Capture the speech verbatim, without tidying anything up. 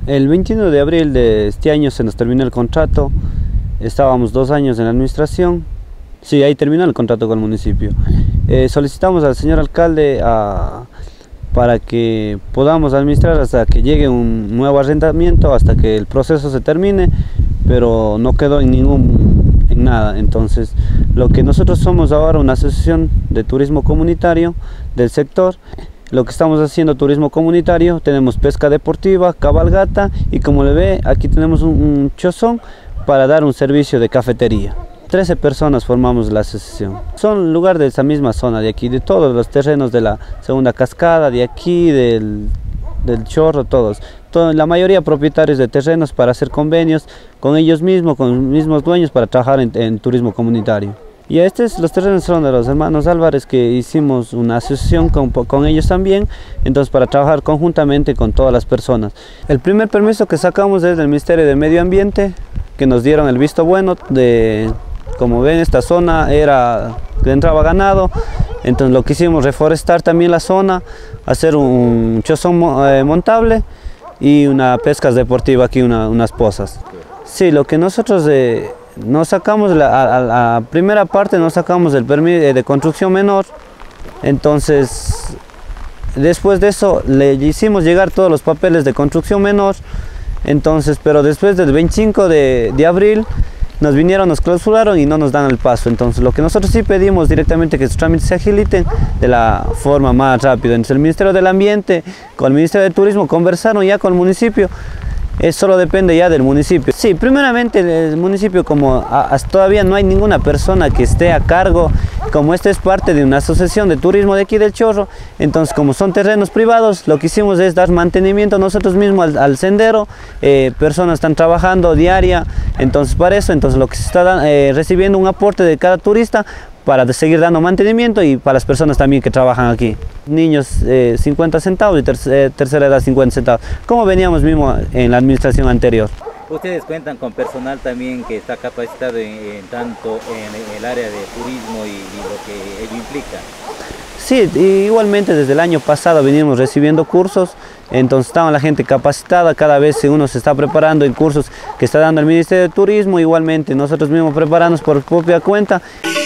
El veintiuno de abril de este año se nos terminó el contrato, estábamos dos años en la administración, sí, ahí terminó el contrato con el municipio. Eh, solicitamos al señor alcalde a, para que podamos administrar hasta que llegue un nuevo arrendamiento, hasta que el proceso se termine, pero no quedó en ningún, en nada. Entonces, lo que nosotros somos ahora, una asociación de turismo comunitario del sector. Lo que estamos haciendo turismo comunitario, tenemos pesca deportiva, cabalgata y como le ve, aquí tenemos un, un chozón para dar un servicio de cafetería. trece personas formamos la asociación. Son lugar de esa misma zona de aquí, de todos los terrenos de la segunda cascada, de aquí, del, del Chorro, todos. Todo, la mayoría propietarios de terrenos para hacer convenios con ellos mismos, con los mismos dueños para trabajar en, en turismo comunitario. Y estos los terrenos son de los hermanos Álvarez, que hicimos una asociación con, con ellos también, entonces para trabajar conjuntamente con todas las personas. El primer permiso que sacamos es del Ministerio de Medio Ambiente, que nos dieron el visto bueno de, como ven, esta zona era que entraba ganado, entonces lo que hicimos reforestar también la zona, hacer un chozón eh, montable y una pesca deportiva aquí, una, unas pozas. Sí, lo que nosotros eh, nos sacamos, la, a, a la primera parte nos sacamos el permiso de construcción menor, entonces después de eso le hicimos llegar todos los papeles de construcción menor, entonces, pero después del veinticinco de abril nos vinieron, nos clausuraron y no nos dan el paso. Entonces lo que nosotros sí pedimos directamente que sus trámites se agiliten de la forma más rápida. Entonces el Ministerio del Ambiente con el Ministerio de Turismo conversaron ya con el municipio. Eso solo depende ya del municipio. Sí, primeramente el municipio, como a, a, todavía no hay ninguna persona que esté a cargo, como esta es parte de una asociación de turismo de aquí del Chorro, entonces como son terrenos privados, lo que hicimos es dar mantenimiento nosotros mismos al, al sendero, eh, personas están trabajando diaria, entonces para eso, entonces lo que se está eh, recibiendo un aporte de cada turista para seguir dando mantenimiento y para las personas también que trabajan aquí. Niños eh, cincuenta centavos y ter eh, tercera edad cincuenta centavos, como veníamos mismo en la administración anterior. Ustedes cuentan con personal también que está capacitado en, en tanto en el área de turismo y, y lo que ello implica. Sí, igualmente desde el año pasado venimos recibiendo cursos, entonces estaba la gente capacitada, cada vez uno se está preparando en cursos que está dando el Ministerio de Turismo, igualmente nosotros mismos preparamos por propia cuenta.